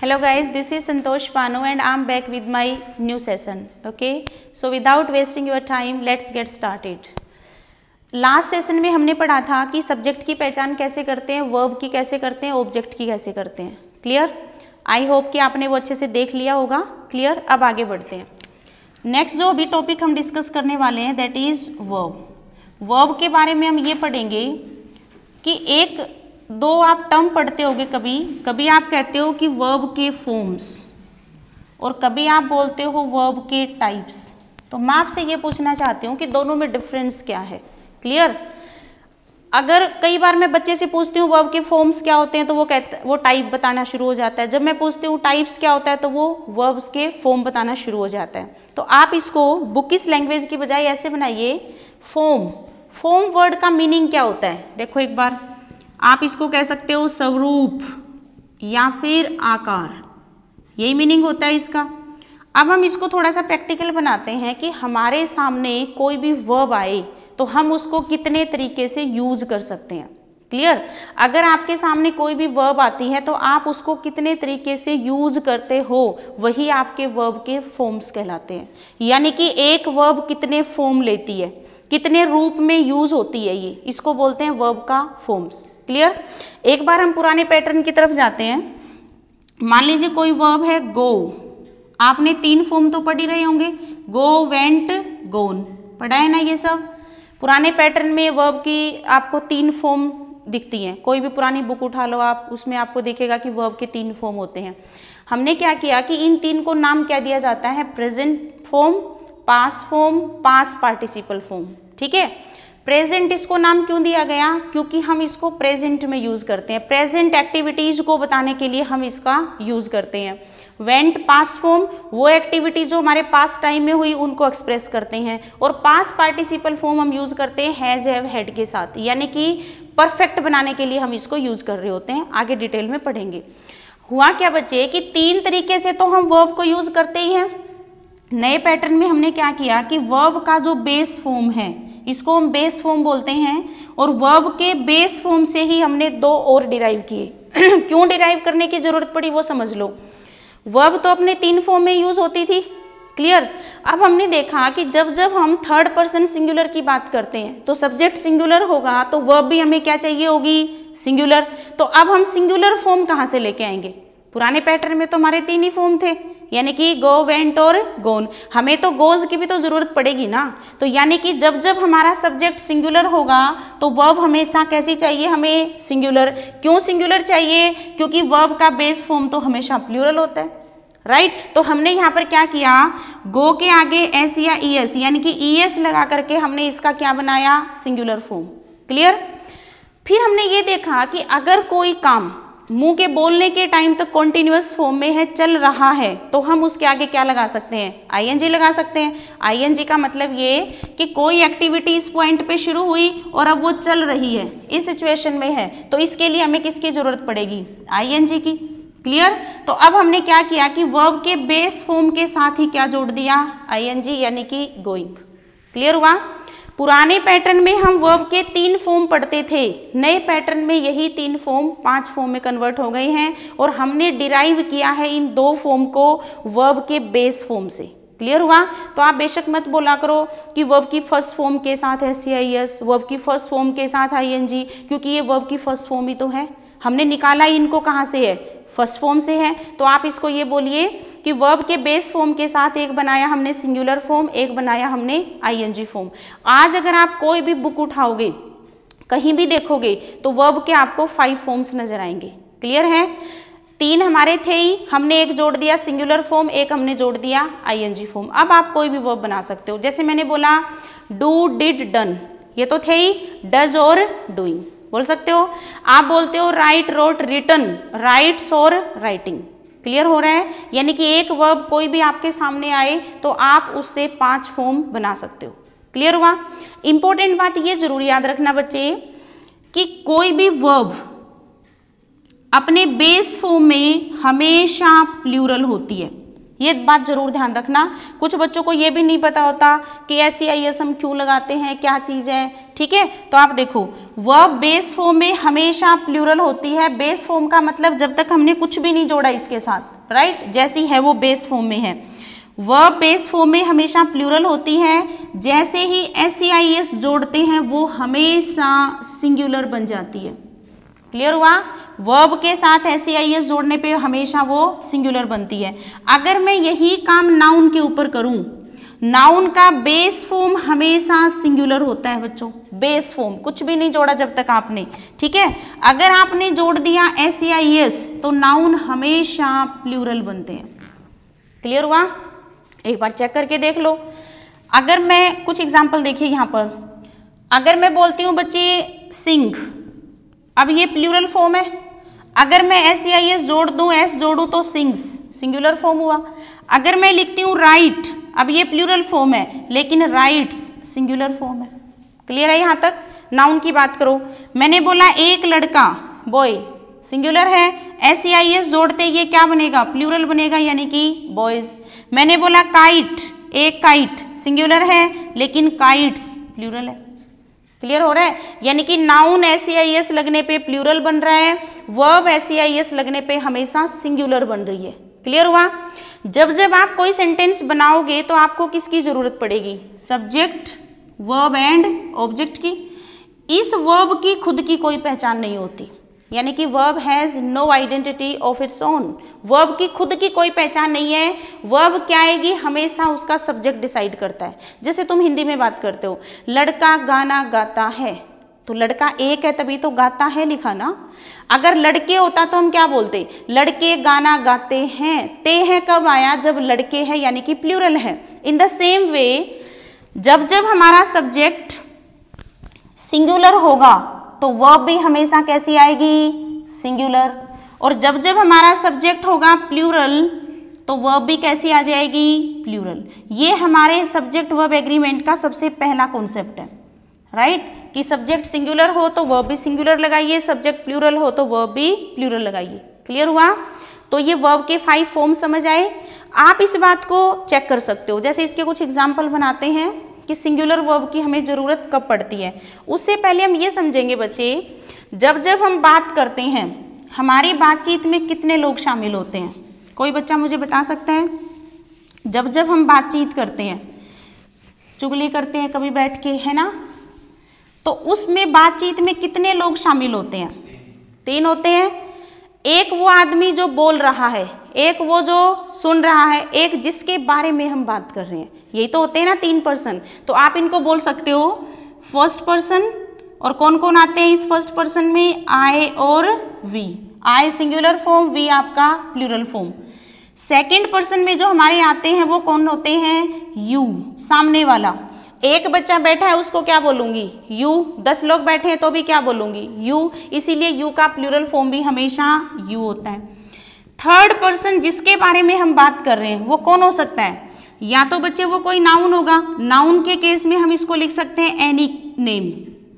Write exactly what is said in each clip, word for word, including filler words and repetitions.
Hello guys, this is Santosh Panu and I'm back with my new session. Okay, so without wasting your time, let's get started. Last session में हमने पढ़ा था कि subject की पहचान कैसे करते हैं, वर्ब की कैसे करते हैं, ऑब्जेक्ट की कैसे करते हैं. क्लियर? आई होप कि आपने वो अच्छे से देख लिया होगा. क्लियर? अब आगे बढ़ते हैं. नेक्स्ट जो अभी टॉपिक हम डिस्कस करने वाले हैं दैट इज वर्ब. वर्ब के बारे में हम ये पढ़ेंगे कि एक दो आप टर्म पढ़ते होगे, कभी कभी आप कहते हो कि वर्ब के फॉर्म्स और कभी आप बोलते हो वर्ब के टाइप्स. तो मैं आपसे ये पूछना चाहती हूँ कि दोनों में डिफरेंस क्या है. क्लियर? अगर कई बार मैं बच्चे से पूछती हूँ वर्ब के फॉर्म्स क्या होते हैं तो वो कहता वो टाइप बताना शुरू हो जाता है. जब मैं पूछती हूँ टाइप्स क्या होता है तो वो वर्ब्स के फॉर्म बताना शुरू हो जाता है. तो आप इसको बुकिश लैंग्वेज की बजाय ऐसे बनाइए, फॉर्म. फॉर्म वर्ड का मीनिंग क्या होता है? देखो एक बार, आप इसको कह सकते हो स्वरूप या फिर आकार, यही मीनिंग होता है इसका. अब हम इसको थोड़ा सा प्रैक्टिकल बनाते हैं कि हमारे सामने कोई भी वर्ब आए तो हम उसको कितने तरीके से यूज कर सकते हैं. क्लियर? अगर आपके सामने कोई भी वर्ब आती है तो आप उसको कितने तरीके से यूज करते हो, वही आपके वर्ब के फॉर्म्स कहलाते हैं. यानी कि एक वर्ब कितने फॉर्म लेती है, कितने रूप में यूज होती है, ये इसको बोलते हैं वर्ब का फॉर्म्स. क्लियर? एक बार हम पुराने पैटर्न की तरफ जाते हैं. मान लीजिए कोई वर्ब है गो. आपने तीन फॉर्म तो पढ़ ही रहे होंगे, गो, वेंट, गोन. पढ़ा है ना ये सब? पुराने पैटर्न में वर्ब की आपको तीन फॉर्म दिखती हैं. कोई भी पुरानी बुक उठा लो आप, उसमें आपको दिखेगा कि वर्ब के तीन फॉर्म होते हैं. हमने क्या किया कि इन तीन को नाम क्या दिया जाता है? Present form, past form, past participle form. ठीक है? प्रेजेंट इसको नाम क्यों दिया गया? क्योंकि हम इसको प्रेजेंट में यूज करते हैं. प्रेजेंट एक्टिविटीज को बताने के लिए हम इसका यूज करते हैं. वेंट पास्ट फॉर्म, वो एक्टिविटी जो हमारे पास्ट टाइम में हुई उनको एक्सप्रेस करते हैं. और पास्ट पार्टिसिपल फॉर्म हम यूज करते हैं हैज, हैव, हैड के साथ, यानी कि परफेक्ट बनाने के लिए हम इसको यूज कर रहे होते हैं. आगे डिटेल में पढ़ेंगे. हुआ क्या बच्चे कि तीन तरीके से तो हम वर्ब को यूज करते ही हैं. नए पैटर्न में हमने क्या किया कि वर्ब का जो बेस फॉर्म है इसको हम बेस फॉर्म बोलते हैं, और वर्ब के बेस फॉर्म से ही हमने दो और डिराइव किए. क्यों डिराइव करने की जरूरत पड़ी वो समझ लो. वर्ब तो अपने तीन फॉर्म में यूज होती थी. क्लियर? अब हमने देखा कि जब जब हम थर्ड पर्सन सिंगुलर की बात करते हैं तो सब्जेक्ट सिंगुलर होगा तो वर्ब भी हमें क्या चाहिए होगी? सिंगुलर. तो अब हम सिंगुलर फॉर्म कहाँ से लेके आएंगे? पुराने पैटर्न में तो हमारे तीन ही फॉर्म थे, यानी कि गो, वेंट और गोन. हमें तो गोज की भी तो जरूरत पड़ेगी ना. तो यानी कि जब जब हमारा सब्जेक्ट सिंगुलर होगा तो वर्ब हमेशा कैसी चाहिए? हमें सिंगुलर. क्यों सिंगुलर चाहिए? क्योंकि वर्ब का बेस फॉर्म तो हमेशा प्लूरल होता है. Right right? तो हमने यहाँ पर क्या किया, गो के आगे एस या ई एस यानी कि ई एस लगा करके हमने इसका क्या बनाया? Singular form. क्लियर? फिर हमने ये देखा कि अगर कोई काम मुंह के बोलने के टाइम तक कॉन्टिन्यूअस फॉर्म में है, चल रहा है, तो हम उसके आगे क्या लगा सकते हैं? आईएनजी लगा सकते हैं. आईएनजी का मतलब ये कि कोई एक्टिविटी इस पॉइंट पे शुरू हुई और अब वो चल रही है, इस सिचुएशन में है, तो इसके लिए हमें किसकी जरूरत पड़ेगी? आईएनजी की. क्लियर? तो अब हमने क्या किया कि वर्ब के बेस फॉर्म के साथ ही क्या जोड़ दिया? आईएनजी, यानी कि गोइंग. क्लियर हुआ? पुराने पैटर्न में हम वर्ब के तीन फॉर्म पढ़ते थे. नए पैटर्न में यही तीन फॉर्म पांच फॉर्म में कन्वर्ट हो गए हैं और हमने डिराइव किया है इन दो फॉर्म को वर्ब के बेस फॉर्म से. क्लियर हुआ? तो आप बेशक मत बोला करो कि वर्ब की फर्स्ट फॉर्म के साथ S C I S, verb की फर्स्ट फॉर्म के साथ आईएनजी, क्योंकि ये वर्ब की फर्स्ट फॉर्म ही तो है. हमने निकाला इनको कहाँ से है? फर्स्ट फॉर्म से है. तो आप इसको ये बोलिए कि वर्ब के बेस फॉर्म के साथ एक बनाया हमने सिंगुलर फॉर्म, एक बनाया हमने आईएनजी फॉर्म. आज अगर आप कोई भी बुक उठाओगे, कहीं भी देखोगे तो वर्ब के आपको फाइव फॉर्म्स नजर आएंगे. क्लियर है? तीन हमारे थे ही, हमने एक जोड़ दिया सिंगुलर फॉर्म, एक हमने जोड़ दिया आईएनजी फॉर्म. अब आप कोई भी वर्ब बना सकते हो. जैसे मैंने बोला डू, डिड, डन, ये तो थे ही. डज और डूइंग बोल सकते हो. आप बोलते हो राइट, रोट, रिटन, राइट्स और राइटिंग. क्लियर हो रहा है? यानी कि एक वर्ब कोई भी आपके सामने आए तो आप उससे पांच फॉर्म बना सकते हो. क्लियर हुआ? इंपॉर्टेंट बात ये जरूर याद रखना बच्चे कि कोई भी वर्ब अपने बेस फॉर्म में हमेशा प्लूरल होती है. ये बात जरूर ध्यान रखना. कुछ बच्चों को ये भी नहीं पता होता कि एस सी आई एस हम क्यों लगाते हैं, क्या चीज़ है. ठीक है? तो आप देखो वर्ब बेस फॉर्म में हमेशा प्लूरल होती है. बेस फॉर्म का मतलब जब तक हमने कुछ भी नहीं जोड़ा इसके साथ, राइट, जैसी है वो बेस फॉर्म में है। वर्ब बेस फॉर्म में हमेशा प्लूरल होती है, जैसे ही एस सी आई एस जोड़ते हैं वो हमेशा सिंगुलर बन जाती है। क्लियर हुआ? वर्ब के साथ एस सी आई एस जोड़ने पे हमेशा वो सिंगुलर बनती है। अगर मैं यही काम नाउन के ऊपर करूं, नाउन का बेस फॉर्म हमेशा सिंगुलर होता है बच्चों, बेस फॉर्म, कुछ भी नहीं जोड़ा जब तक आपने, ठीक है। अगर आपने जोड़ दिया एस सी आई एस तो नाउन हमेशा प्लूरल बनते हैं। क्लियर हुआ? एक बार चेक करके देख लो। अगर मैं कुछ एग्जाम्पल देखिए यहाँ पर, अगर मैं बोलती हूँ बच्चे सिंग, अब ये प्लूरल फॉर्म है। अगर मैं एस सी आई एस जोड़ दूँ, एस जोड़ूँ तो सिंग्स, सिंगुलर फॉर्म हुआ। अगर मैं लिखती हूँ राइट, अब ये प्लूरल फॉर्म है लेकिन राइट्स सिंगुलर फॉर्म है। क्लियर है यहाँ तक? नाउन की बात करो, मैंने बोला एक लड़का, बॉय, सिंगुलर है, एस सी आई एस जोड़ते ये क्या बनेगा? प्लूरल बनेगा, यानी कि बॉयज। मैंने बोला काइट, एक काइट, सिंगुलर है लेकिन काइट्स प्लूरल है। क्लियर हो रहा है? यानी कि noun S C I S लगने पे प्लूरल बन रहा है, verb S C I S लगने पे हमेशा सिंगुलर बन रही है। क्लियर हुआ? जब जब आप कोई सेंटेंस बनाओगे तो आपको किसकी जरूरत पड़ेगी? सब्जेक्ट, वर्ब एंड ऑब्जेक्ट की। इस वर्ब की खुद की कोई पहचान नहीं होती, यानी कि verb has no identity of its own. Verb की खुद की कोई पहचान नहीं है। वर्ब क्या आएगी? हमेशा उसका सब्जेक्ट डिसाइड करता है। जैसे तुम हिंदी में बात करते हो, लड़का गाना गाता है, तो लड़का एक है तभी तो गाता है लिखा ना। अगर लड़के होता तो हम क्या बोलते? लड़के गाना गाते हैं। ते है कब आया? जब लड़के हैं, यानी कि प्लूरल है। इन द सेम वे जब जब हमारा सब्जेक्ट सिंगुलर होगा तो वर्ब भी हमेशा कैसी आएगी? सिंगुलर। और जब जब हमारा सब्जेक्ट होगा प्लूरल तो वर्ब भी कैसी आ जाएगी? प्लूरल। ये हमारे सब्जेक्ट वर्ब एग्रीमेंट का सबसे पहला कॉन्सेप्ट है, राइट right? कि सब्जेक्ट सिंगुलर हो तो वर्ब भी सिंगुलर लगाइए, सब्जेक्ट प्लूरल हो तो वर्ब भी प्लूरल लगाइए। क्लियर हुआ? तो ये वर्ब के फाइव फॉर्म समझ आए। आप इस बात को चेक कर सकते हो, जैसे इसके कुछ एग्जाम्पल बनाते हैं कि सिंगुलर वर्ब की हमें ज़रूरत कब पड़ती है। उससे पहले हम ये समझेंगे बच्चे, जब जब हम बात करते हैं हमारी बातचीत में कितने लोग शामिल होते हैं? कोई बच्चा मुझे बता सकता है? जब जब हम बातचीत करते हैं, चुगली करते हैं कभी बैठ के, है ना, तो उसमें बातचीत में कितने लोग शामिल होते हैं? तीन होते हैं। एक वो आदमी जो बोल रहा है, एक वो जो सुन रहा है, एक जिसके बारे में हम बात कर रहे हैं। यही तो होते हैं ना तीन पर्सन। तो आप इनको बोल सकते हो फर्स्ट पर्सन। और कौन कौन आते हैं इस फर्स्ट पर्सन में? आई और we. I singular form, we आपका प्लूरल फॉर्म। सेकंड पर्सन में जो हमारे आते हैं वो कौन होते हैं? यू, सामने वाला। एक बच्चा बैठा है उसको क्या बोलूंगी? यू। दस लोग बैठे हैं तो भी क्या बोलूंगी? यू। इसीलिए यू का प्लूरल फॉर्म भी हमेशा यू होता है। थर्ड पर्सन जिसके बारे में हम बात कर रहे हैं वो कौन हो सकता है? या तो बच्चे वो कोई नाउन होगा। नाउन के केस में हम इसको लिख सकते हैं एनी नेम।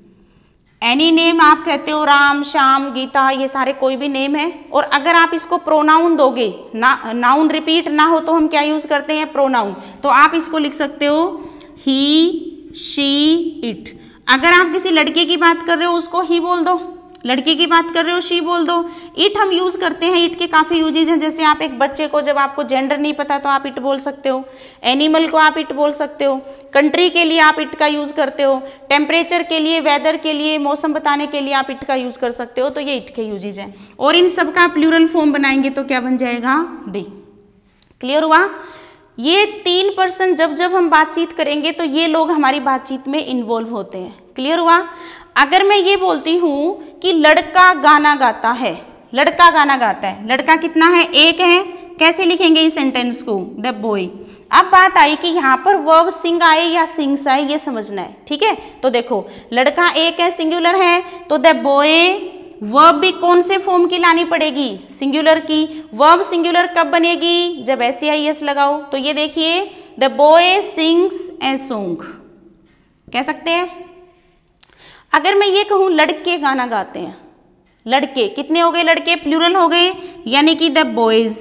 एनी नेम आप कहते हो, राम, श्याम, गीता, ये सारे कोई भी नेम है। और अगर आप इसको प्रोनाउन दोगे, ना नाउन रिपीट ना हो तो हम क्या यूज करते हैं? प्रोनाउन। तो आप इसको लिख सकते हो ही, शी, इट। अगर आप किसी लड़के की बात कर रहे हो उसको ही बोल दो, लड़की की बात कर रहे हो शी बोल दो। इट हम यूज करते हैं, इट के काफी यूजेज हैं। जैसे आप एक बच्चे को, जब आपको जेंडर नहीं पता तो आप इट बोल सकते हो। एनिमल को आप इट बोल सकते हो। कंट्री के लिए आप इट का यूज करते हो। टेम्परेचर के लिए, वेदर के लिए, मौसम बताने के लिए आप इट का यूज कर सकते हो। तो ये इट के यूजेज हैं। और इन सब का प्लूरल फॉर्म बनाएंगे तो क्या बन जाएगा? दे। क्लियर हुआ? ये तीन पर्सन जब जब हम बातचीत करेंगे तो ये लोग हमारी बातचीत में इन्वॉल्व होते हैं। क्लियर हुआ? अगर मैं ये बोलती हूँ कि लड़का गाना गाता है, लड़का गाना गाता है, लड़का कितना है? एक है। कैसे लिखेंगे इस सेंटेंस को? The boy. अब बात आई कि यहाँ पर वर्ब सिंग आए या सिंग्स आए, ये समझना है। ठीक है, तो देखो लड़का एक है, सिंगुलर है, तो द बॉय वर्ब भी कौन से फॉर्म की लानी पड़ेगी? सिंगुलर की। वर्ब सिंगुलर कब बनेगी? जब एस आई एस लगाओ। तो ये देखिए, the boy sings a song, कह सकते हैं। अगर मैं ये कहूँ लड़के गाना गाते हैं, लड़के कितने हो गए? लड़के प्लूरल हो गए, यानी कि द बॉयज।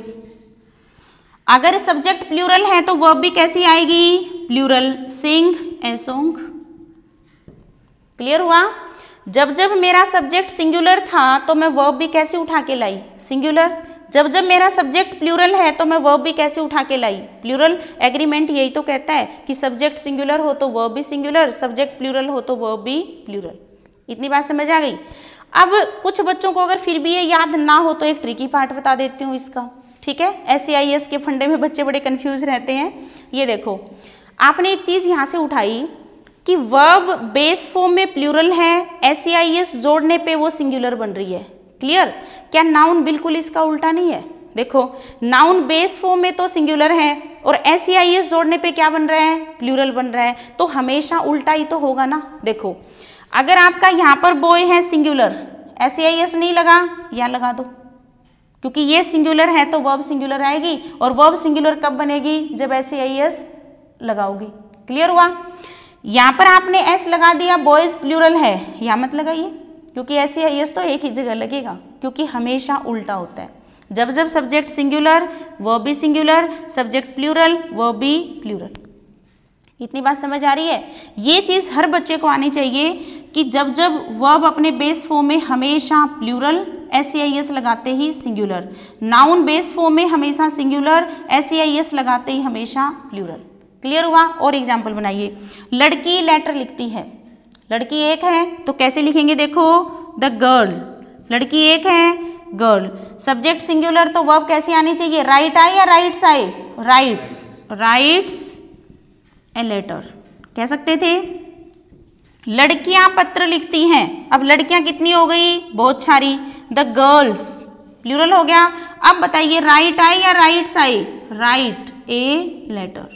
अगर सब्जेक्ट प्लूरल है तो वर्ब भी कैसी आएगी? Plural, sing a song. Clear हुआ? जब जब मेरा सब्जेक्ट सिंगुलर था तो मैं वर्ब भी कैसे उठा के लाई? सिंगुलर। जब जब मेरा सब्जेक्ट प्लूरल है तो मैं वर्ब भी कैसे उठा के लाई, प्लूरल एग्रीमेंट यही तो कहता है कि सब्जेक्ट सिंगुलर हो तो वर्ब भी सिंगुलर, सब्जेक्ट प्लूरल हो तो वर्ब भी प्लूरल। इतनी बात समझ आ गई। अब कुछ बच्चों को अगर फिर भी ये याद ना हो तो एक ट्रिकी पार्ट बता देती हूँ इसका, ठीक है। एस ए आई एस के फंडे में बच्चे बड़े कंफ्यूज रहते हैं। ये देखो, आपने एक चीज़ यहाँ से उठाई कि वर्ब बेस फॉर्म में प्लूरल है, एस ए आई एस जोड़ने पे वो सिंगुलर बन रही है। क्लियर? क्या नाउन बिल्कुल इसका उल्टा नहीं है? देखो, नाउन बेस फॉर्म में तो सिंगुलर है और एस ए आई एस जोड़ने पे क्या बन रहा है, प्लूरल बन रहा है, तो हमेशा उल्टा ही तो होगा ना। देखो, अगर आपका यहाँ पर बॉय है singular, S A I S नहीं लगा, यहाँ लगा दो, क्योंकि ये सिंगुलर है तो वर्ब सिंगुलर आएगी, और वर्ब सिंगुलर कब बनेगी, जब एस ए आई एस लगाओगी। क्लियर हुआ? यहाँ पर आपने एस लगा दिया, बॉयज प्लूरल है, यहाँ मत लगाइए, क्योंकि एस ए आई एस तो एक ही जगह लगेगा, क्योंकि हमेशा उल्टा होता है। जब जब सब्जेक्ट सिंगुलर वर्ब भी सिंगुलर, सब्जेक्ट प्लूरल वर्ब भी प्लूरल। इतनी बात समझ आ रही है? ये चीज़ हर बच्चे को आनी चाहिए कि जब जब वर्ब अपने बेस फॉर्म में हमेशा plural, S A I S लगाते ही सिंगुलर, नाउन बेस फॉर्म में हमेशा singular, S A I S लगाते ही हमेशा प्लूरल। क्लियर हुआ? और एग्जाम्पल बनाइए। लड़की लेटर लिखती है, लड़की एक है तो कैसे लिखेंगे, देखो, द गर्ल, लड़की एक है, गर्ल, सब्जेक्ट सिंगुलर तो वर्ब कैसे आनी चाहिए, राइट आए या राइट्स आए, राइट्स, राइट्स ए लेटर कह सकते थे। लड़कियां पत्र लिखती हैं, अब लड़कियां कितनी हो गई, बहुत सारी, द गर्ल्स प्लूरल हो गया। अब बताइए राइट आए या राइट्स आए, राइट ए लेटर।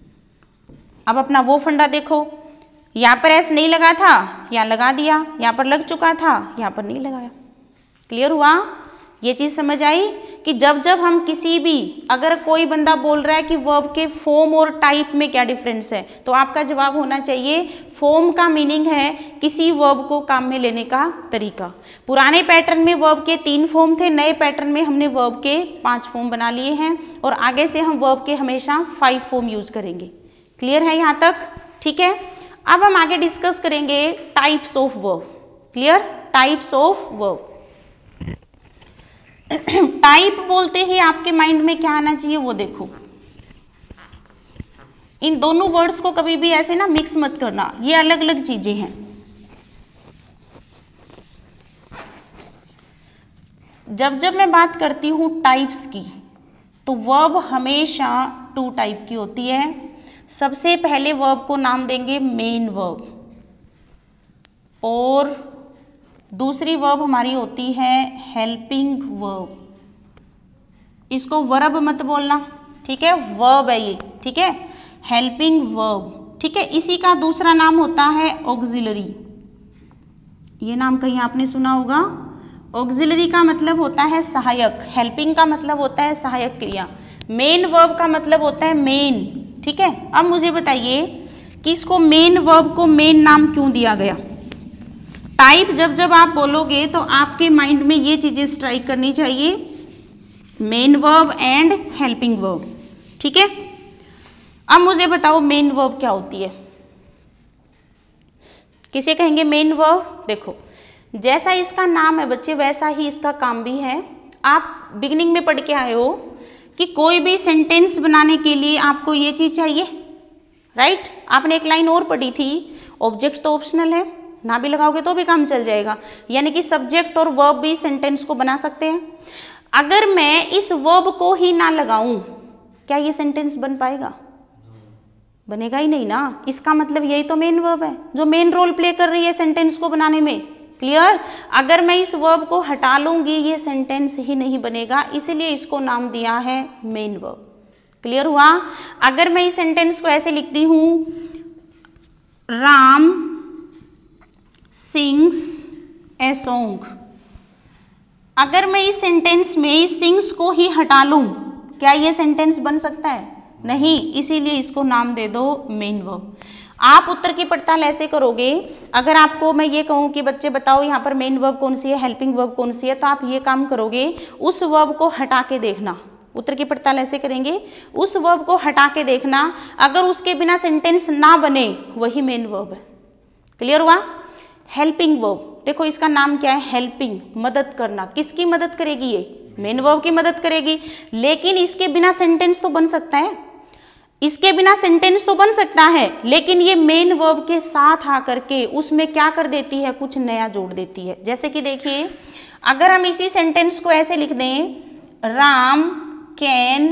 अब अपना वो फंडा देखो, यहाँ पर एस नहीं लगा था, यहाँ लगा दिया, यहाँ पर लग चुका था, यहाँ पर नहीं लगाया। क्लियर हुआ? ये चीज़ समझ आई कि जब जब हम किसी भी, अगर कोई बंदा बोल रहा है कि वर्ब के फॉर्म और टाइप में क्या डिफरेंस है, तो आपका जवाब होना चाहिए फॉर्म का मीनिंग है किसी वर्ब को काम में लेने का तरीका। पुराने पैटर्न में वर्ब के तीन फॉर्म थे, नए पैटर्न में हमने वर्ब के पांच फॉर्म बना लिए हैं, और आगे से हम वर्ब के हमेशा फाइव फॉर्म यूज करेंगे। क्लियर है यहाँ तक? ठीक है। अब हम आगे डिस्कस करेंगे types of verb. Clear? Types of verb. Type बोलते ही आपके माइंड में क्या आना चाहिए वो देखो। इन दोनों वर्ड्स को कभी भी ऐसे ना मिक्स मत करना, ये अलग अलग चीजें हैं। जब जब मैं बात करती हूं टाइप्स की, तो वर्ब हमेशा टू टाइप की होती है। सबसे पहले वर्ब को नाम देंगे मेन वर्ब, और दूसरी वर्ब हमारी होती है हेल्पिंग वर्ब। इसको वर्ब मत बोलना, ठीक है, वर्ब है ये, ठीक है, हेल्पिंग वर्ब, ठीक है। इसी का दूसरा नाम होता है ऑक्सिलरी। ये नाम कहीं आपने सुना होगा। ऑक्सिलरी का मतलब होता है सहायक, हेल्पिंग का मतलब होता है सहायक क्रिया, मेन वर्ब का मतलब होता है मेन, ठीक है। अब मुझे बताइए कि इसको मेन वर्ब को मेन नाम क्यों दिया गया। टाइप जब जब आप बोलोगे तो आपके माइंड में ये चीजें स्ट्राइक करनी चाहिए, main verb and helping verb, ठीक है। अब मुझे बताओ मेन वर्ब क्या होती है। किसे कहेंगे मेन वर्ब? देखो, जैसा इसका नाम है बच्चे वैसा ही इसका काम भी है। आप बिगिनिंग में पढ़ के आए हो कि कोई भी सेंटेंस बनाने के लिए आपको ये चीज चाहिए, राइट। आपने एक लाइन और पढ़ी थी, ऑब्जेक्ट तो ऑप्शनल है, ना भी लगाओगे तो भी काम चल जाएगा, यानी कि सब्जेक्ट और वर्ब भी सेंटेंस को बना सकते हैं। अगर मैं इस वर्ब को ही ना लगाऊं, क्या ये सेंटेंस बन पाएगा? बनेगा ही नहीं ना। इसका मतलब यही तो मेन वर्ब है जो मेन रोल प्ले कर रही है सेंटेंस को बनाने में। क्लियर? अगर मैं इस वर्ब को हटा लूंगी ये सेंटेंस ही नहीं बनेगा, इसलिए इसको नाम दिया है मेन वर्ब। क्लियर हुआ? अगर मैं इस सेंटेंस को ऐसे लिखती हूं, राम सिंग्स ए सॉन्ग, अगर मैं इस सेंटेंस में इस सिंग्स को ही हटा लूं, क्या ये सेंटेंस बन सकता है? नहीं, इसीलिए इसको नाम दे दो मेन वर्ब। आप उत्तर की पड़ताल ऐसे करोगे, अगर आपको मैं ये कहूँ कि बच्चे बताओ यहाँ पर मेन वर्ब कौन सी है, हेल्पिंग वर्ब कौन सी है, तो आप ये काम करोगे, उस वर्ब को हटा के देखना। उत्तर की पड़ताल ऐसे करेंगे, उस वर्ब को हटा के देखना, अगर उसके बिना सेंटेंस ना बने वही मेन वर्ब है। क्लियर हुआ? हेल्पिंग वर्ब, देखो इसका नाम क्या है, हेल्पिंग, मदद करना। किसकी मदद करेगी ये? मेन वर्ब की मदद करेगी। लेकिन इसके बिना सेंटेंस तो बन सकता है, इसके बिना सेंटेंस तो बन सकता है, लेकिन ये मेन वर्ब के साथ आकर के उसमें क्या कर देती है, कुछ नया जोड़ देती है। जैसे कि देखिए, अगर हम इसी सेंटेंस को ऐसे लिख दें, Ram can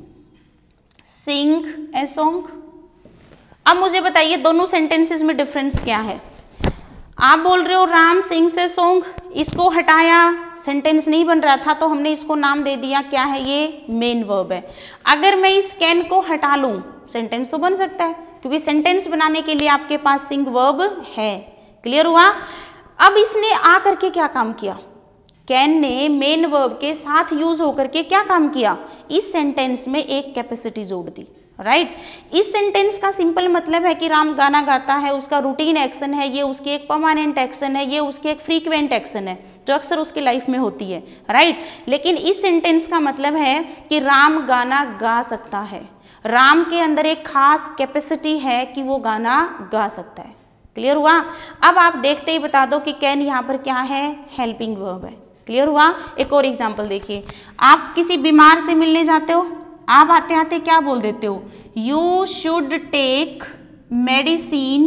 sing a song. अब मुझे बताइए दोनों सेंटेंसेस में डिफरेंस क्या है। आप बोल रहे हो राम सिंग्स ए सॉन्ग, इसको हटाया, सेंटेंस नहीं बन रहा था तो हमने इसको नाम दे दिया, क्या है ये, मेन वर्ब है। अगर मैं इस कैन को हटा लूं, सेंटेंस तो बन सकता है, क्योंकि सेंटेंस बनाने के लिए आपके पास सिंग वर्ब है। क्लियर हुआ। अब इसने आ करके क्या काम किया, कैन ने मेन वर्ब के साथ यूज होकर के क्या काम किया, इस सेंटेंस में एक कैपेसिटी जोड़ दी। Right right? इस सेंटेंस का सिंपल मतलब है कि राम गाना गाता है, उसका रूटीन एक्शन है, ये उसकी एक परमानेंट एक्शन है, ये उसकी एक फ्रीक्वेंट एक्शन है जो अक्सर उसकी लाइफ में होती है। Right right? लेकिन इस सेंटेंस का मतलब है कि राम गाना गा सकता है, राम के अंदर एक खास कैपेसिटी है कि वो गाना गा सकता है। क्लियर हुआ। अब आप देखते ही बता दो कि कैन यहाँ पर क्या है, हेल्पिंग वर्ब है। क्लियर हुआ। एक और एग्जाम्पल देखिए, आप किसी बीमार से मिलने जाते हो, आप आते आते क्या बोल देते हो, यू शुड टेक मेडिसिन,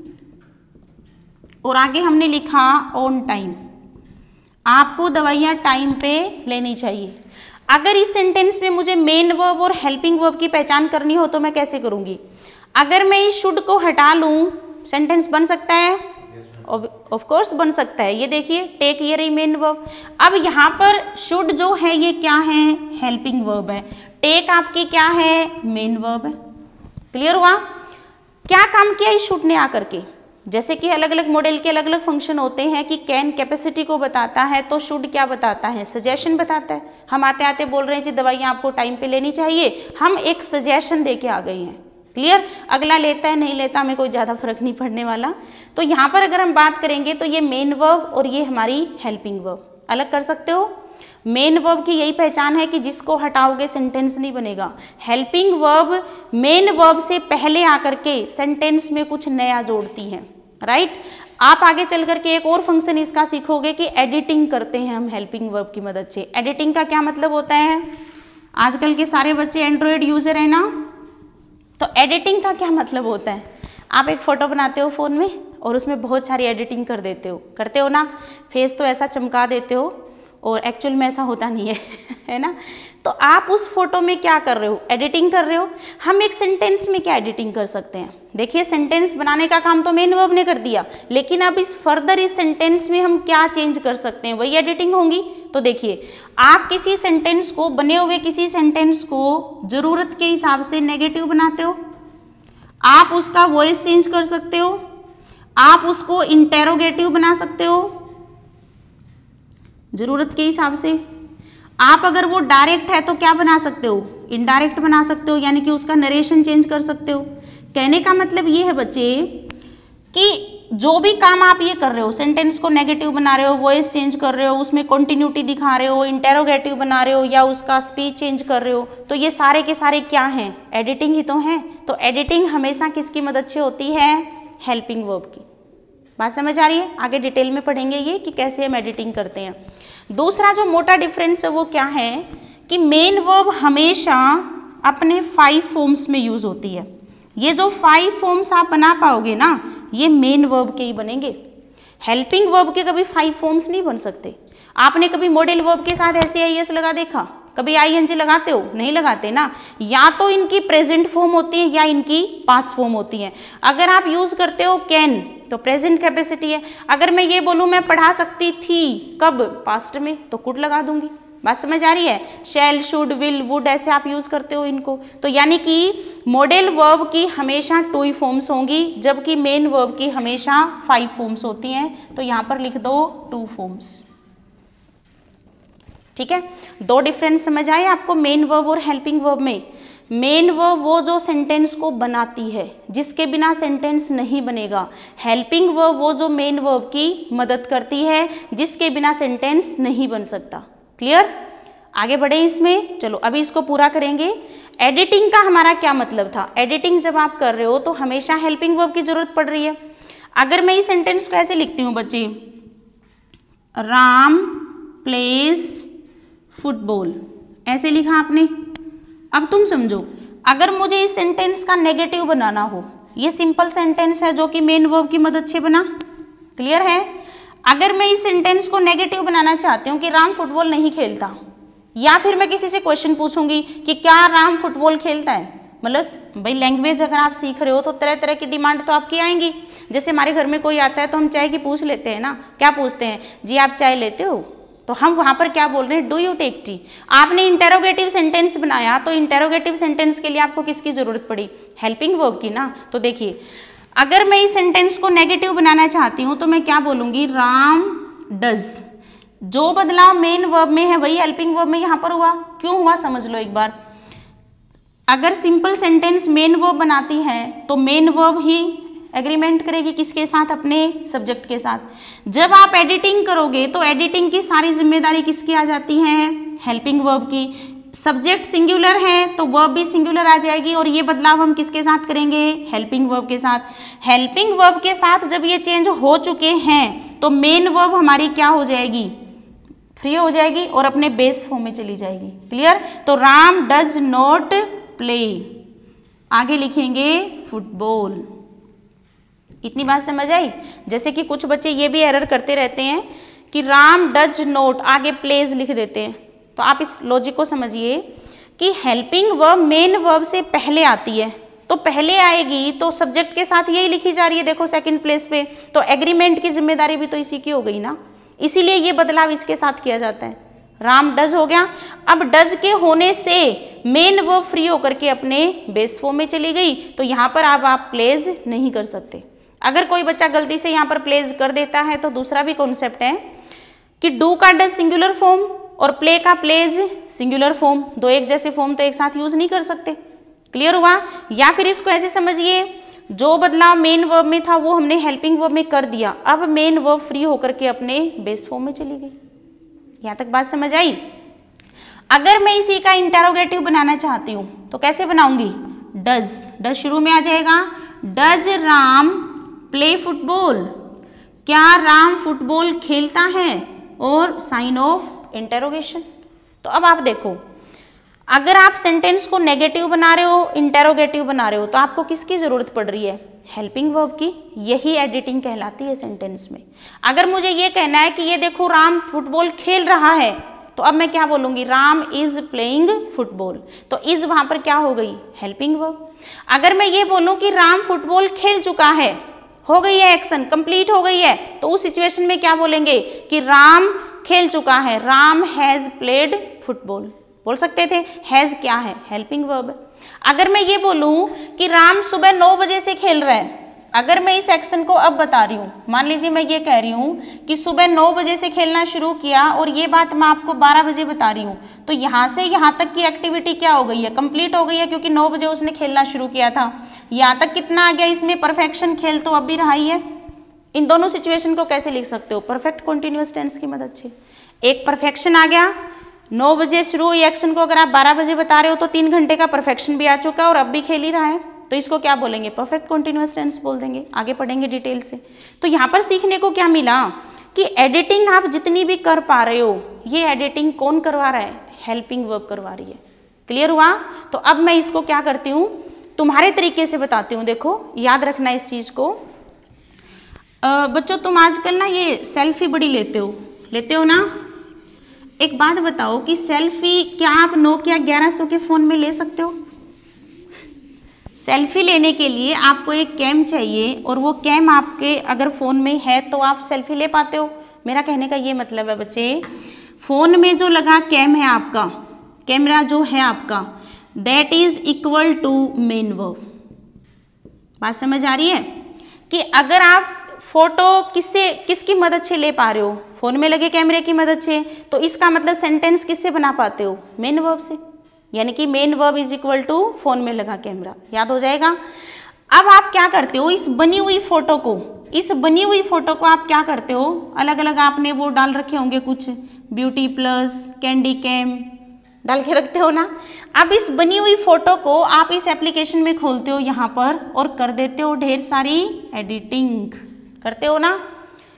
और आगे हमने लिखा ऑन टाइम, आपको दवाइयाँ टाइम पे लेनी चाहिए। अगर इस सेंटेंस में मुझे मेन वर्ब और हेल्पिंग वर्ब की पहचान करनी हो तो मैं कैसे करूंगी। अगर मैं इस शुड को हटा लूं, सेंटेंस बन सकता है, ऑफ कोर्स बन सकता है। ये देखिए, टेक ये रही मेन वर्ब। अब यहाँ पर शुड जो है ये क्या है, हेल्पिंग वर्ब है, टेक आपकी क्या है, मेन वर्ब है। क्लियर हुआ। क्या काम किया इस शुड ने आकर के, जैसे कि अलग अलग मॉडल के अलग अलग फंक्शन होते हैं कि कैन कैपेसिटी को बताता है तो शुड क्या बताता है, सजेशन बताता है। हम आते आते बोल रहे हैं जी दवाइयाँ आपको टाइम पे लेनी चाहिए, हम एक सजेशन दे के आ गए हैं। क्लियर। अगला लेता है नहीं लेता हमें कोई ज़्यादा फर्क नहीं पड़ने वाला। तो यहाँ पर अगर हम बात करेंगे तो ये मेन वर्ब और ये हमारी हेल्पिंग वर्ब अलग कर सकते हो। मेन वर्ब की यही पहचान है कि जिसको हटाओगे सेंटेंस नहीं बनेगा। हेल्पिंग वर्ब मेन वर्ब से पहले आकर के सेंटेंस में कुछ नया जोड़ती है। राइट। आप आगे चल करके एक और फंक्शन इसका सीखोगे कि एडिटिंग करते हैं हम हेल्पिंग वर्ब की मदद से। एडिटिंग का क्या मतलब होता है, आजकल के सारे बच्चे एंड्रॉयड यूजर है ना, तो एडिटिंग का क्या मतलब होता है, आप एक फ़ोटो बनाते हो फ़ोन में और उसमें बहुत सारी एडिटिंग कर देते हो, करते हो ना, फेस तो ऐसा चमका देते हो और एक्चुअल में ऐसा होता नहीं है है ना। तो आप उस फोटो में क्या कर रहे हो, एडिटिंग कर रहे हो। हम एक सेंटेंस में क्या एडिटिंग कर सकते हैं, देखिए सेंटेंस बनाने का काम तो मेन वर्ब ने कर दिया, लेकिन अब इस फर्दर इस सेंटेंस में हम क्या चेंज कर सकते हैं, वही एडिटिंग होंगी। तो देखिए, आप किसी सेंटेंस को, बने हुए किसी सेंटेंस को जरूरत के हिसाब से नेगेटिव बनाते हो, आप उसका वॉइस चेंज कर सकते हो, आप उसको इंटेरोगेटिव बना सकते हो जरूरत के हिसाब से। आप अगर वो डायरेक्ट है तो क्या बना सकते हो, इनडायरेक्ट बना सकते हो, यानी कि उसका नरेशन चेंज कर सकते हो। कहने का मतलब ये है बच्चे कि जो भी काम आप ये कर रहे हो, सेंटेंस को नेगेटिव बना रहे हो, वॉइस चेंज कर रहे हो, उसमें कॉन्टिन्यूटी दिखा रहे हो, इंटेरोगेटिव बना रहे हो या उसका स्पीच चेंज कर रहे हो, तो ये सारे के सारे क्या हैं, एडिटिंग ही तो हैं। तो एडिटिंग हमेशा किसकी मदद से होती है, हेल्पिंग वर्ब की। बात समझ आ रही है। आगे डिटेल में पढ़ेंगे ये कि कैसे हम एडिटिंग करते हैं। दूसरा जो मोटा डिफरेंस है वो क्या है कि मेन वर्ब हमेशा अपने फाइव फॉर्म्स में यूज होती है। ये जो फाइव फॉर्म्स आप बना पाओगे ना, ये मेन वर्ब के ही बनेंगे। हेल्पिंग वर्ब के कभी फाइव फॉर्म्स नहीं बन सकते। आपने कभी मॉडल वर्ब के साथ ऐसे आई एस लगा देखा, कभी आई एन जी लगाते हो, नहीं लगाते ना। या तो इनकी प्रेजेंट फॉर्म होती है या इनकी पास्ट फॉर्म होती है। अगर आप यूज करते हो कैन तो प्रेजेंट कैपेसिटी है। अगर मैं ये बोलूँ मैं पढ़ा सकती थी, कब, पास्ट में, तो कुड लगा दूंगी। बात समझ आ रही है। शैल, शुड, विल, वुड ऐसे आप यूज करते हो इनको। तो यानी कि मॉडल वर्ब की हमेशा टू ही फॉर्म्स होंगी, जबकि मेन वर्ब की हमेशा फाइव फॉर्म्स होती हैं। तो यहाँ पर लिख दो टू फॉर्म्स। ठीक है, दो डिफरेंस समझ आए आपको मेन वर्ब और हेल्पिंग वर्ब में। मेन वर्ब वो जो सेंटेंस को बनाती है, जिसके बिना सेंटेंस नहीं बनेगा। हेल्पिंग वर्ब वो जो मेन वर्ब की मदद करती है, जिसके बिना सेंटेंस नहीं बन सकता। क्लियर। आगे बढ़े इसमें, चलो अभी इसको पूरा करेंगे। एडिटिंग का हमारा क्या मतलब था। एडिटिंग जब आप कर रहे हो तो हमेशा हेल्पिंग वर्ब की जरूरत पड़ रही है। अगर मैं इस सेंटेंस को ऐसे लिखती हूँ बच्चे, राम प्लेज फुटबॉल, ऐसे लिखा आपने। अब तुम समझो, अगर मुझे इस सेंटेंस का नेगेटिव बनाना हो, ये सिंपल सेंटेंस है जो कि मेन वर्ब की मदद से बना, क्लियर है। अगर मैं इस सेंटेंस को नेगेटिव बनाना चाहती हूँ कि राम फुटबॉल नहीं खेलता, या फिर मैं किसी से क्वेश्चन पूछूंगी कि क्या राम फुटबॉल खेलता है, मतलब भाई लैंग्वेज अगर आप सीख रहे हो तो तरह तरह की डिमांड तो आपकी आएंगी। जैसे हमारे घर में कोई आता है तो हम चाय की पूछ लेते हैं ना, क्या पूछते हैं जी आप चाय लेते हो, तो हम वहाँ पर क्या बोल रहे हैं, डू यू टेक टी। आपने इंटेरोगेटिव सेंटेंस बनाया तो इंटेरोगेटिव सेंटेंस के लिए आपको किसकी जरूरत पड़ी, हेल्पिंग वर्ब की ना। तो देखिए अगर मैं इस सेंटेंस को नेगेटिव बनाना चाहती हूँ तो मैं क्या बोलूँगी, राम डज। जो बदलाव मेन वर्ब में है वही हेल्पिंग वर्ब में यहाँ पर हुआ। क्यों हुआ समझ लो एक बार। अगर सिंपल सेंटेंस मेन वर्ब बनाती है तो मेन वर्ब ही एग्रीमेंट करेगी किसके साथ, अपने सब्जेक्ट के साथ। जब आप एडिटिंग करोगे तो एडिटिंग की सारी जिम्मेदारी किसकी आ जाती है, हेल्पिंग वर्ब की। सब्जेक्ट सिंगुलर है तो वर्ब भी सिंगुलर आ जाएगी, और ये बदलाव हम किसके साथ करेंगे, हेल्पिंग वर्ब के साथ। हेल्पिंग वर्ब के साथ जब ये चेंज हो चुके हैं तो मेन वर्ब हमारी क्या हो जाएगी, फ्री हो जाएगी और अपने बेस फॉर्म में चली जाएगी। क्लियर। तो राम डज नॉट प्ले, आगे लिखेंगे फुटबॉल। इतनी बात समझ आई। जैसे कि कुछ बच्चे ये भी एरर करते रहते हैं कि राम डज नॉट आगे प्लेज लिख देते हैं। तो आप इस लॉजिक को समझिए कि हेल्पिंग वर्ब मेन वर्ब से पहले आती है, तो पहले आएगी तो सब्जेक्ट के साथ यही लिखी जा रही है, देखो सेकंड प्लेस पे, तो एग्रीमेंट की जिम्मेदारी भी तो इसी की हो गई ना, इसीलिए ये बदलाव इसके साथ किया जाता है। राम डज हो गया। अब डज के होने से मेन वर्ब फ्री होकर के अपने बेस फॉर्म में चली गई, तो यहाँ पर अब आप प्लेज नहीं कर सकते। अगर कोई बच्चा गलती से यहाँ पर प्लेज कर देता है तो दूसरा भी कॉन्सेप्ट है कि डू का डज सिंगुलर फॉर्म और प्ले का प्लेज सिंगुलर फॉर्म, दो एक जैसे फॉर्म तो एक साथ यूज नहीं कर सकते। क्लियर हुआ। या फिर इसको ऐसे समझिए, जो बदलाव मेन वर्ब में था वो हमने हेल्पिंग वर्ब में कर दिया, अब मेन वर्ब फ्री होकर के अपने बेस फॉर्म में चली गई। यहाँ तक बात समझ आई। अगर मैं इसी का इंटेरोगेटिव बनाना चाहती हूँ तो कैसे बनाऊंगी, डज, डज शुरू में आ जाएगा। डज राम प्ले फुटबॉल, क्या राम फुटबॉल खेलता है, और साइन ऑफ इंटेरोगेशन। तो अब आप देखो, अगर आप सेंटेंस को नेगेटिव बना रहे हो, इंटेरोगेटिव बना रहे हो, तो आपको किसकी जरूरत पड़ रही है, हेल्पिंग वर्ब की। यही एडिटिंग कहलाती है सेंटेंस में। अगर मुझे ये कहना है कि ये देखो राम फुटबॉल खेल रहा है, तो अब मैं क्या बोलूंगी, राम इज प्लेइंग फुटबॉल, तो इज वहां पर क्या हो गई, हेल्पिंग वर्ब। अगर मैं ये बोलूं कि राम फुटबॉल खेल चुका है, हो गई है एक्शन, कंप्लीट हो गई है, तो उस सिचुएशन में क्या बोलेंगे कि राम खेल चुका है, राम हैज प्लेड फुटबॉल। बोल सकते थे, हैज क्या है, हेल्पिंग वर्ब। अगर मैं ये बोलूं कि राम सुबह नौ बजे से खेल रहा है, अगर मैं इस एक्शन को अब बता रही हूँ, मान लीजिए मैं ये कह रही हूँ कि सुबह नौ बजे से खेलना शुरू किया और ये बात मैं आपको बारह बजे बता रही हूँ, तो यहाँ से यहाँ तक की एक्टिविटी क्या हो गई है, कंप्लीट हो गई है, क्योंकि नौ बजे उसने खेलना शुरू किया था। यहाँ तक कितना आ गया इसमें, परफेक्शन, खेल तो अब भी रहा ही है। इन दोनों सिचुएशन को कैसे लिख सकते हो, परफेक्ट कॉन्टिन्यूअस टेंस की मदद से। एक परफेक्शन आ गया, नौ बजे शुरू हुई एक्शन को अगर आप बारह बजे बता रहे हो तो तीन घंटे का परफेक्शन भी आ चुका है और अब भी खेल ही रहा है, तो इसको क्या बोलेंगे, परफेक्ट कॉन्टिन्यूअस टेंस बोल देंगे। आगे पढ़ेंगे डिटेल से। तो यहाँ पर सीखने को क्या मिला कि एडिटिंग आप जितनी भी कर पा रहे हो, ये एडिटिंग कौन करवा रहा है, हेल्पिंग वर्ब करवा रही है। क्लियर हुआ। तो अब मैं इसको क्या करती हूँ, तुम्हारे तरीके से बताती हूँ। देखो याद रखना इस चीज को। आ, बच्चों तुम आजकल ना ये सेल्फी बड़ी लेते हो, लेते हो ना। एक बात बताओ कि सेल्फी क्या आप नोकिया ग्यारह सौ के फोन में ले सकते हो? सेल्फी लेने के लिए आपको एक कैम चाहिए और वो कैम आपके अगर फ़ोन में है तो आप सेल्फी ले पाते हो। मेरा कहने का ये मतलब है बच्चे, फ़ोन में जो लगा कैम है आपका, कैमरा जो है आपका, that is equal to main verb. बात समझ आ रही है कि अगर आप फोटो किससे किसकी मदद से ले पा रहे हो, फ़ोन में लगे कैमरे की मदद से, तो इसका मतलब सेंटेंस किससे बना पाते हो, मेन वर्ब से। यानी कि main verb is equal to phone में लगा कैमरा। याद हो जाएगा। अब आप क्या करते हो, इस बनी हुई फोटो को इस बनी हुई फोटो को आप क्या करते हो, अलग अलग आपने वो डाल रखे होंगे कुछ, ब्यूटी प्लस, कैंडी कैम डाल के रखते हो ना। अब इस बनी हुई फोटो को आप इस एप्लीकेशन में खोलते हो यहाँ पर और कर देते हो ढेर सारी एडिटिंग, करते हो ना।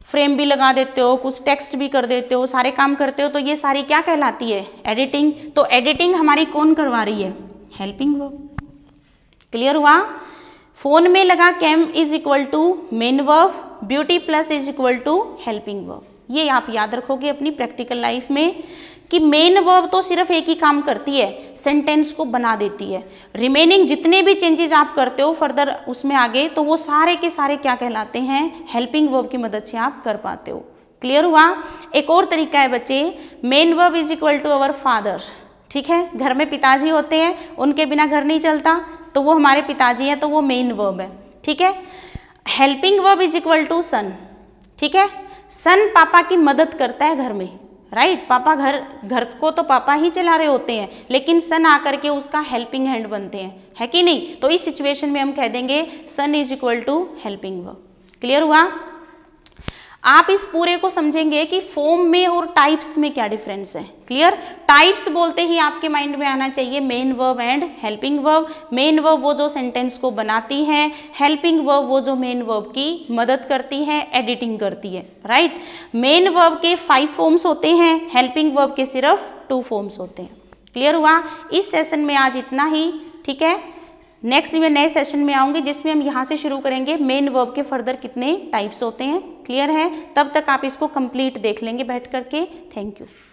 फ्रेम भी लगा देते हो, कुछ टेक्स्ट भी कर देते हो, सारे काम करते हो, तो ये सारी क्या कहलाती है? एडिटिंग। तो एडिटिंग हमारी कौन करवा रही है? Helping verb. क्लियर हुआ? फोन में लगा cam is equal to main verb, beauty plus is equal to helping verb. ये आप याद रखोगे अपनी प्रैक्टिकल लाइफ में कि मेन वर्ब तो सिर्फ एक ही काम करती है, सेंटेंस को बना देती है। रिमेनिंग जितने भी चेंजेस आप करते हो फर्दर उसमें आगे, तो वो सारे के सारे क्या कहलाते हैं? हेल्पिंग वर्ब की मदद से आप कर पाते हो। क्लियर हुआ? एक और तरीका है बच्चे, main verb is equal to our father. ठीक है, घर में पिताजी होते हैं, उनके बिना घर नहीं चलता, तो वो हमारे पिताजी हैं, तो वो मेन वर्ब है। ठीक है, helping verb is equal to son. ठीक है, सन पापा की मदद करता है घर में, राइट right? पापा घर घर को तो पापा ही चला रहे होते हैं, लेकिन सन आकर के उसका हेल्पिंग हैंड बनते हैं, है कि नहीं? तो इस सिचुएशन में हम कह देंगे son is equal to helping verb. Clear हुआ? आप इस पूरे को समझेंगे कि फॉर्म में और टाइप्स में क्या डिफरेंस है। क्लियर? टाइप्स बोलते ही आपके माइंड में आना चाहिए main verb and helping verb. Main verb वो जो सेंटेंस को बनाती है, हेल्पिंग वर्ब वो जो मेन वर्ब की मदद करती है, एडिटिंग करती है, राइट? मेन वर्ब के फाइव फॉर्म्स होते हैं, हेल्पिंग वर्ब के सिर्फ टू फॉर्म्स होते हैं। क्लियर हुआ? इस सेशन में आज इतना ही। ठीक है, नेक्स्ट में नए सेशन में आऊँगी जिसमें हम यहाँ से शुरू करेंगे मेन वर्ब के फर्दर कितने टाइप्स होते हैं। क्लियर है? तब तक आप इसको कंप्लीट देख लेंगे बैठ करके। Thank you.